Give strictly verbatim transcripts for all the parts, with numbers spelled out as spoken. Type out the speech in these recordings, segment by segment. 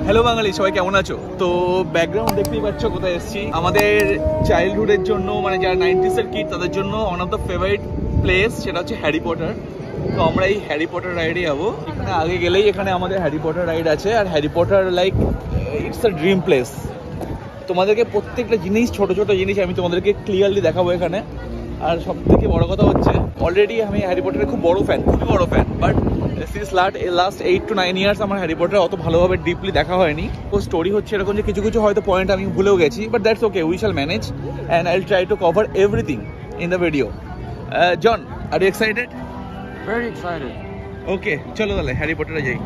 Hello বাঙালি, সবাই কেমন আছো? তো ব্যাকগ্রাউন্ড দেখতেই পাচ্ছ কোথায় এসেছি। আমাদের চাইল্ডহুডের জন্য, মানে যারা নাইনটিস এর কিড তাদের জন্য one of the favourite place, সেটা হচ্ছে হ্যারি পটার। তো আমরা এই হ্যারি পটার রাইডে যাবো। এখানে আগে গেলেই এখানে আমাদের হ্যারি পটার রাইড আছে। আর Harry Potter like it's a dream place. তোমাদেরকে প্রত্যেকটা জিনিস, ছোট ছোট জিনিস আমি তোমাদেরকে ক্লিয়ারলি দেখাবো এখানে। আর সব থেকে বড় কথা হচ্ছে, অলরেডি আমি হ্যারি পটারের খুব বড় ফ্যান, খুবই বড় fan. But since last last eight to nine years আমার হ্যারি পটার অত ভালোভাবে ডিপলি দেখা হয়নি। ও স্টোরি হচ্ছে এরকম যে কিছু কিছু হয়তো পয়েন্ট আমি ভুলেও গেছি, but that's okay, we shall manage and I will try to cover everything in the video. John, are you excited? Very excited. Okay, চলো তাহলে হ্যারি পটারে যাই।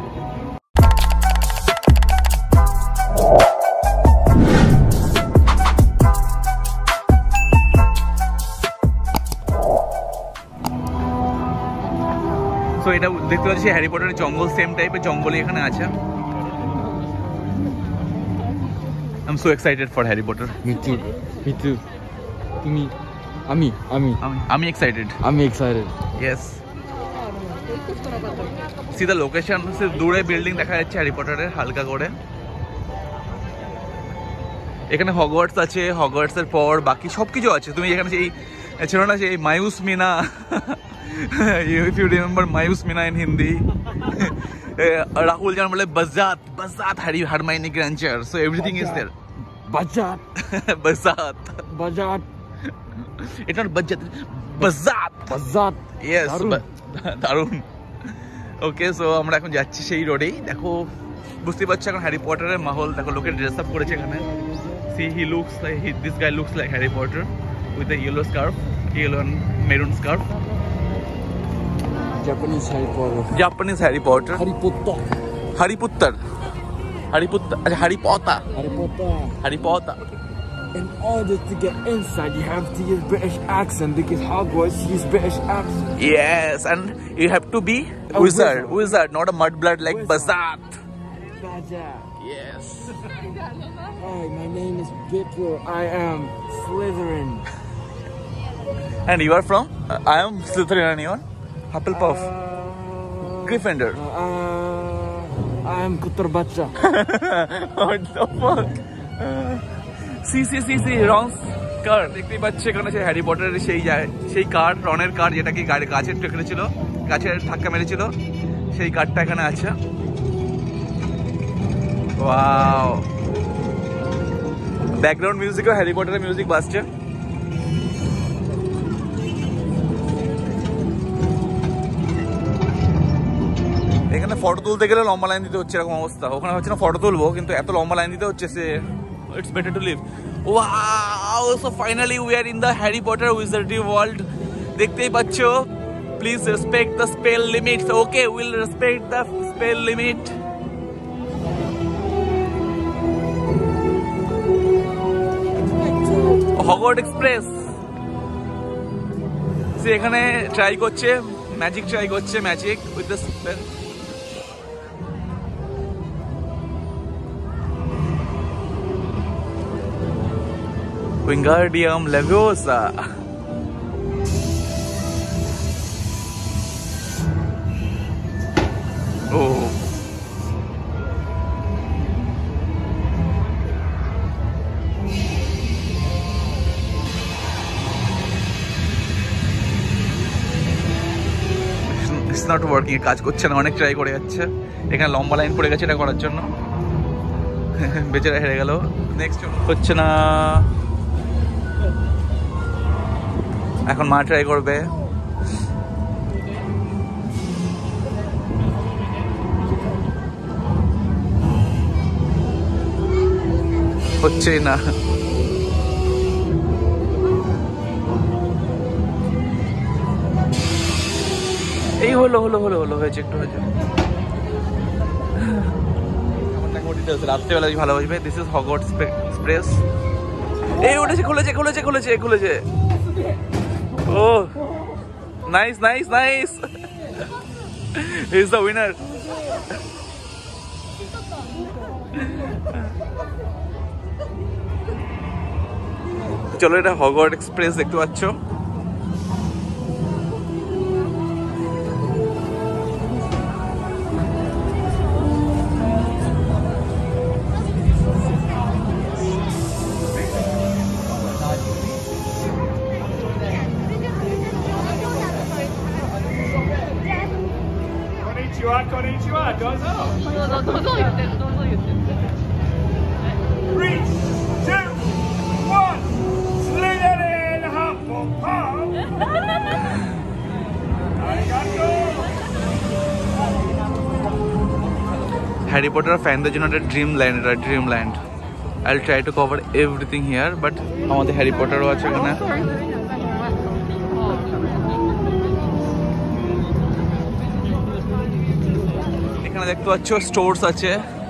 সো এটা দেখতে পাচ্ছি হ্যারি পটারের জঙ্গল, সেম টাইপের জঙ্গলই এখানে আছে। I am so excited for Harry Potter. Me too. Me too. তুমি আমি আমি আমি এক্সাইটেড। আমি excited. Yes. See the location, দূরে বিল্ডিং দেখা যাচ্ছে হ্যারি পটারের হালকা করে। এখানে হগওয়ার্টস আছে, হগওয়ার্টস এর পর বাকি সব কিছু আছে। তুমি এখানে সেই ছিল না সেই মায়ুস Mina, if you remember মায়ুস Mina in Hindi, Rahul জান বলে বাজাত বাজাত Harry Hermione Granger, so everything is there. বাজাত বাজাত বাজাত এটা নট বাজাত, বাজাত বাজাত। ইয়েস, দারুণ। ওকে, সো আমরা এখন যাচ্ছি সেই রোডেই। দেখো, বুঝতে পারছো এখন হ্যারি পটারের মাহল। দেখো লোকে ড্রেস আপ করেছে এখানে। See he looks like, this guy looks like Harry Potter with a yellow scarf, yellow and maroon scarf. Japanese Harry Potter. Japanese Harry Potter. Harry Potter. Harry Potter. Harry Potter. Harry Potter. Harry Potter. Harry Potter. In order to get inside, you have to use British accent because Hogwarts use British accent. Yes, and you have to be a wizard. wizard. Wizard, not a mudblood like Wizard. Bazat. Bazaar. Yes. Hi, my name is Pippo. I am Slytherin. And you are from? Uh, I am Slytherin and you are? Hufflepuff. Uh, Gryffindor. Uh, uh, I am Kutter Bacha. What the fuck? See, see, see, see, Ron's car. দেখতেই পাচ্ছি এখানে সেই Harry পটারের সেই যায় সেই কার, রনের কার, যেটা কি গাড়ি গাছের টেকরে ছিল, গাছের ধাক্কা মেরেছিল, সেই কারটা এখানে আছে। ওয়াও, ব্যাকগ্রাউন্ড মিউজিকও হ্যারি পটারের মিউজিক বাজছে। এখানে ফটো তুলতে গেলে লম্বা লাইন দিতে হচ্ছে, এরকম অবস্থা। ওখানে হচ্ছে না ফটো তুলবো, কিন্তু এত লম্বা লাইন দিতে হচ্ছে, সে it's better to leave. Wow, so finally we are in the Harry Potter wizardry world. দেখতেই পাচ্ছ, please respect the spell limit. Okay, will respect the spell limit. Hogwarts express. সে এখানে ট্রাই করছে ম্যাজিক, ট্রাই করছে magic with the spell. Wingardium Leviosa. Oh. It's not working, কাজ করছে না, অনেক ট্রাই করে যাচ্ছে। এখানে লম্বা লাইন পড়ে গেছে এটা করার জন্য, বেচারা হেরে গেল। নেক্সট হচ্ছে না, এখন মা ট্রাই করবে। হচ্ছেই না। এই হলো হলো হলো হলো হয়েছে, একটু হয়েছে। রাত্রেবেলা ভালো হইবে। This is Hogwarts express. এই উঠেছে, খুলেছে খুলেছে খুলেছে খুলেছে। Oh nice nice nice, he is the winner. চলো, এটা হগওয়ার্টস এক্সপ্রেস দেখতে পাচ্ছ। Three, two, one. Slytherin, Hufflepuff. Harry Potter ফ্যানদের জন্য একটা ড্রিম ল্যান্ড, এটা dream land. I will try to cover everything here, but আমাদের হ্যারি পটারও আছে এখানে। এখানে দেখতে পাচ্ছ স্টোরস আছে।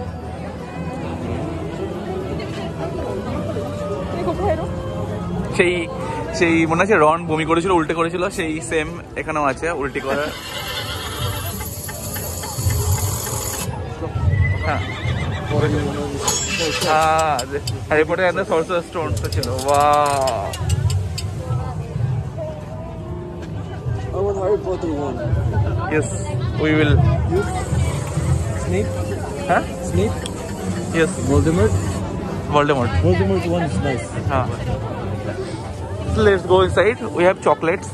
সেই সেই মনে আছে রন বমি করেছিল, উল্টে করেছিল, সেই সেম এখানেও আছে উল্টি করা। হ্যাঁ Harry Potter and the sorcerer stones তো ছিল। Wow, I want Harry Potter one. yes we will. Snape? Huh? Snape? Yes. Voldemort? Voldemort. Voldemort one is nice. Huh. So let's go inside. We have chocolates.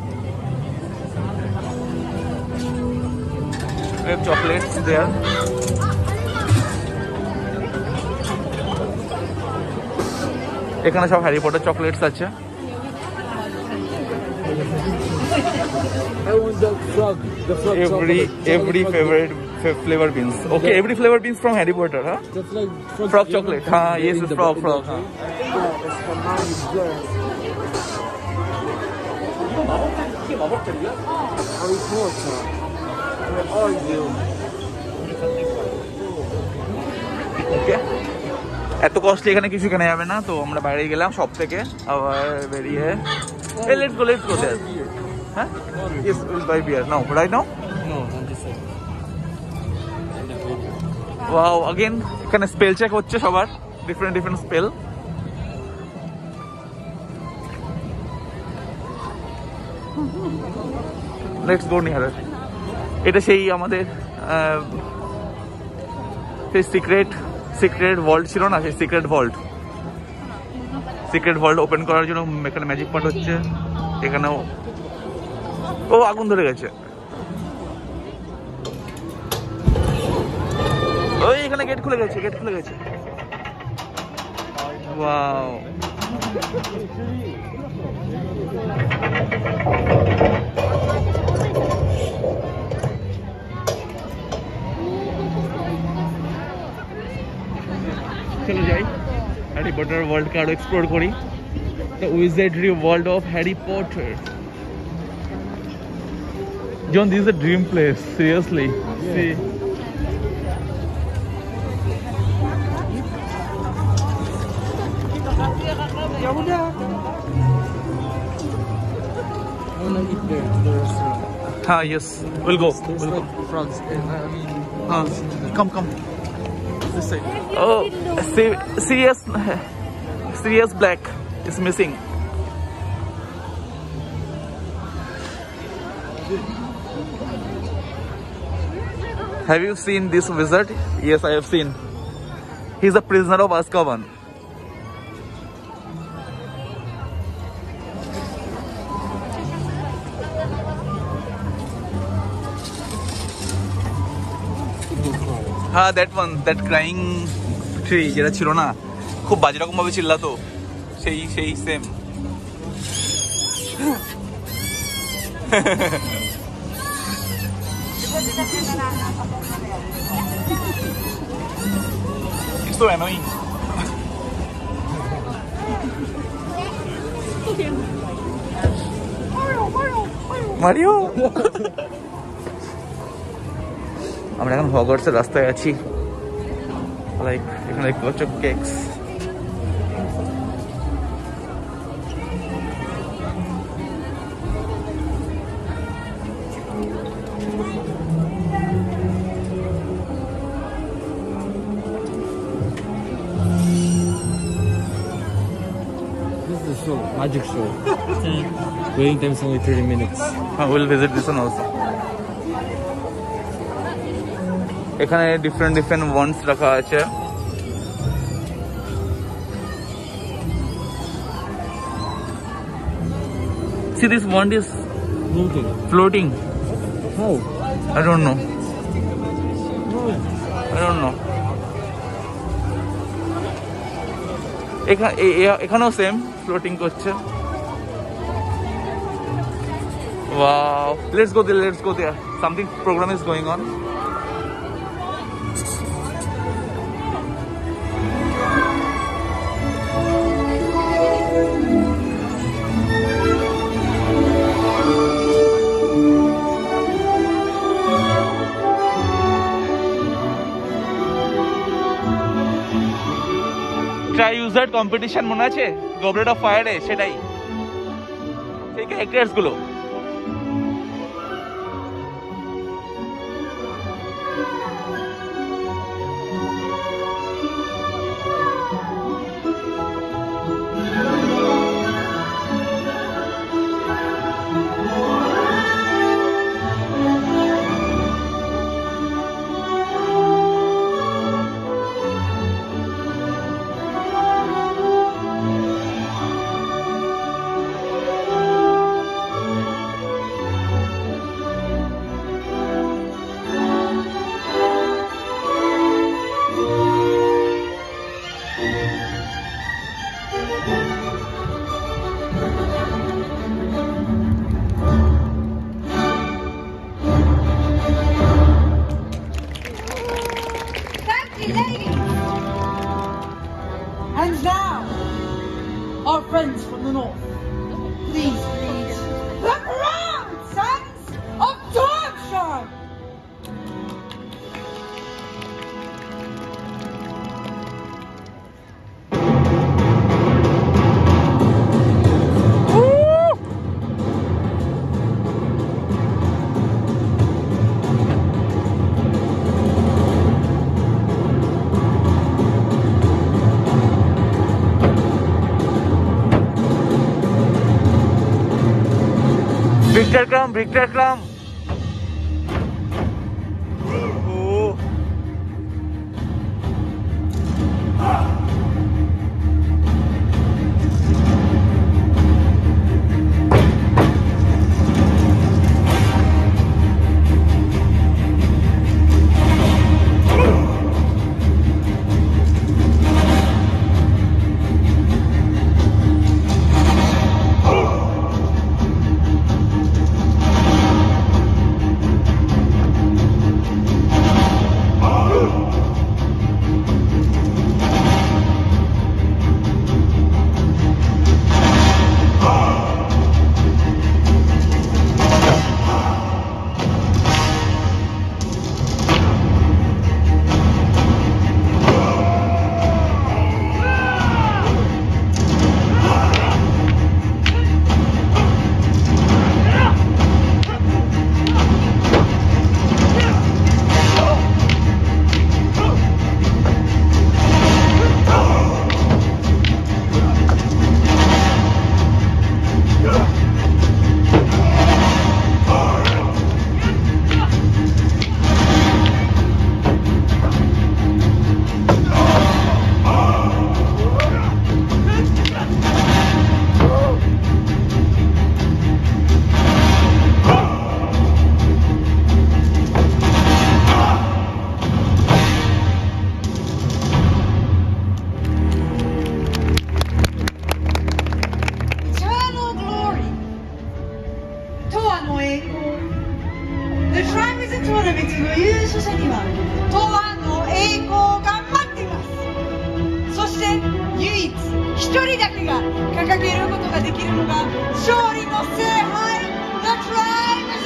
We have chocolates there. এখানে সব Harry Potter chocolates আছে। I want the frog. The frog Every chocolate. every Chocolate favorite f- flavor beans. Okay, every flavor beans from Harry Potter, huh? The frog, frog, Frog you chocolate. know, Ah, yes, in it's the- frog, in frog. the- Huh? Yeah, it's the Hermione's girl. Harry Potter. Where are you? Okay. এত costly এখানে কিছু কেনা যাবে না, তো আমরা বাইরে গেলাম সব থেকে, আবার বেরিয়ে এই let's go let's go there. হ্যাঁ, yes will buy beer now, right now. No, I'm just saying. Wow, again এখানে স্পেল চেক হচ্ছে সবার, different different spell. Let's go near. এটা সেই আমাদের সেই সিক্রেট সিক্রেট ভল্ট ছিল না, সেই secret vault secret vault open করার জন্য এখানে ম্যাজিক পার্ট হচ্ছে। এখানেও ও আগুন ধরে গেছে, ওই এখানে গেট খুলে গেছে, গেট খুলে গেছে। ওয়াও, চলো যাই, হ্যারি পটার ওয়ার্ল্ডকে আরো এক্সপ্লোর করি। The wizardry world of Harry Potter. John, this is a dream place, seriously. Yeah. See. I wanna eat there, the restaurant. Ah, yes, we'll go. There's We'll go. like frogs, and I mean, Ah, come, come. This side. Oh, see, serious, serious black is missing. Have you seen this wizard? Yes, I have seen. He's a prisoner of Azkaban. হ্যাঁ, that one, that crying tree যেটা ছিল না, খুব বাজে রকম ভাবে চিল্লাতো, সেই সেই same. It's so annoying. Mario. আমরা এখন হগওয়ার্টসের রাস্তায় আছি, লাইক এখানে দেখতে পাচ্ছ cakes. this is the show, magic show. Waiting time is only thirty minutes. Uh, we'll visit this one also. এখানে ডিফারেন্ট ডিফারেন্ট ওয়ান্স রাখা আছে। See, this wand is Floating. floating. How? I don't know. No, I don't know. এখানেও same floating করছে। Wow, let's go there, let's go there. Something program is going on. Try user competition মনে আছে goblet of ফায়ারে, সেটাই সেই characters গুলো। And now, our friends from the north, please read the proud sons of Yorkshire. Victor come, Victor come. Oh. The Triumphs and Tournaments の優勝者には東亜の栄光が待っています。そして唯一一人だけが掲げることができるのが勝利の聖杯 The Triumphs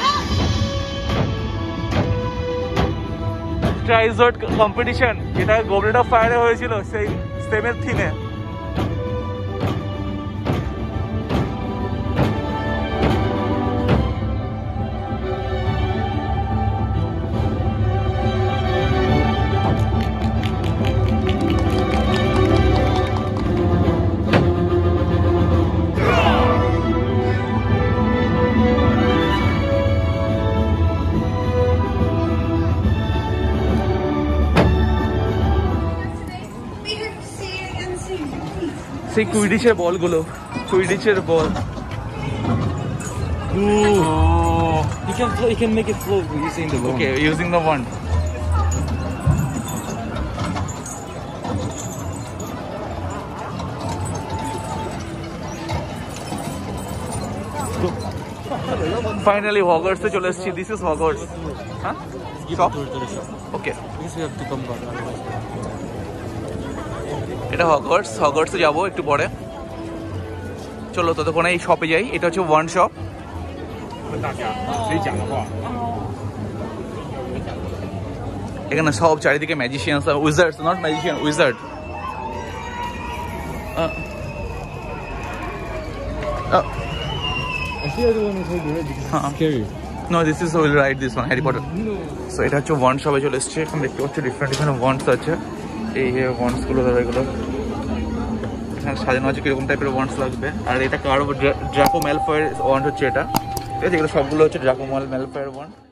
and triwizard competition যেটা goblet of ফায়ারে হয়েছিল সেই সেমের থিমে। সেই কুইডিচের বলগুলো, কুইডিচের বল। Ooh. You can you can make it float using the wand. Okay, using the wand. Finally হগওয়ার্টসে চলে এসেছি। This is Hogwarts. হ্যাঁ শপ ওকে, এটা হগওয়ার্টস। হগওয়ার্টসে যাবো একটু পরে। চলো ততক্ষণে এই শপে যাই। এটা হচ্ছে ওয়ান শপ। এখানে সব চারিদিকে ম্যাজিশিয়ানস আর wizards, not magician, wizard. No, this is will ride this one, Harry Potter. So এটা হচ্ছে ওয়ান শপে চলে এসছে। এখন দেখতে পাচ্ছি ডিফারেন্ট ডিফারেন্ট ওয়ান্ডস আছে। এই ওয়ান্ডস গুলো ধরো, এগুলো এখানে সাজানো আছে কিরকম টাইপের ওয়ান্ডস লাগবে। আর এটা কার ড্রাকো ম্যালফয়ের ওয়ান্ড হচ্ছে এটা। ঠিক আছে, এগুলো সবগুলো হচ্ছে ড্রাকো ম্যালফয়ের ওয়ান্ড।